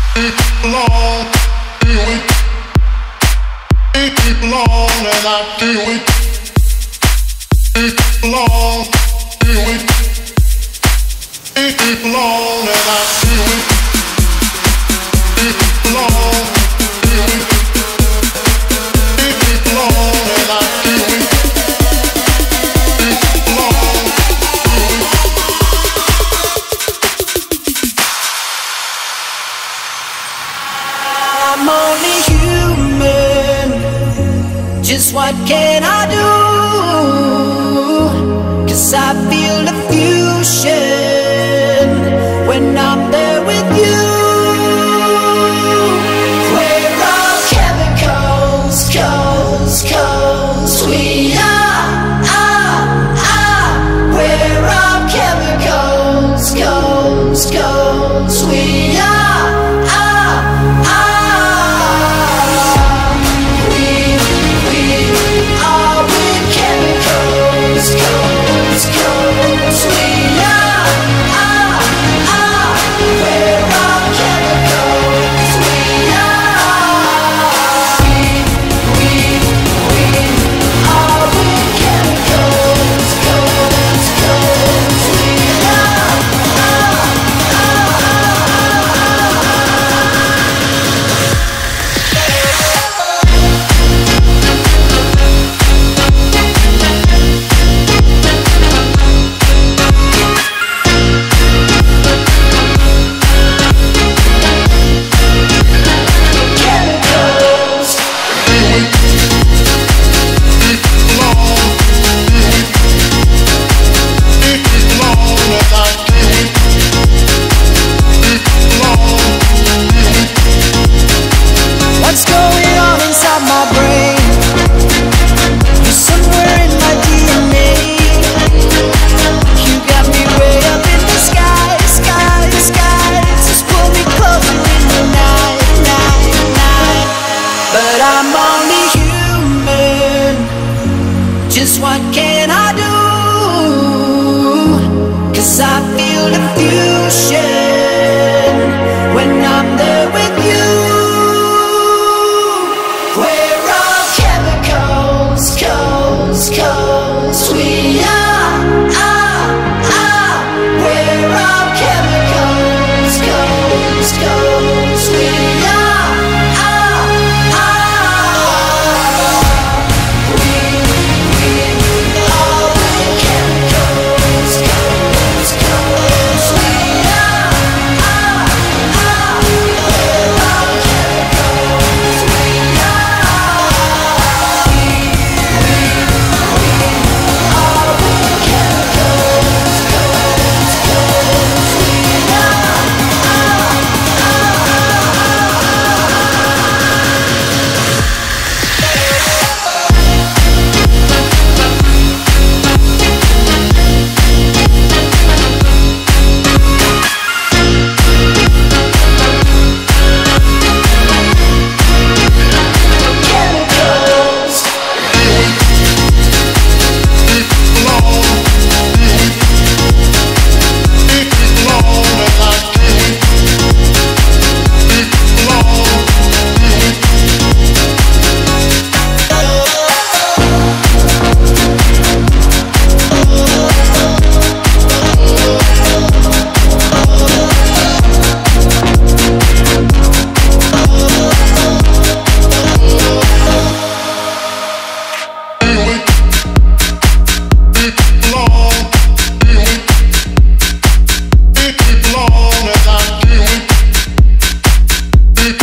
Just what can I do? 'Cause I feel the fusion when I'm there with you. We're all chemicals, we are. We're all chemicals, we are. Just what can I do? 'Cause I feel the fusion when I'm there with you. We're all chemicals, we are. We're all chemicals, we are.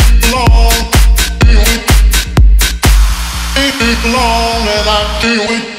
Long as I do it.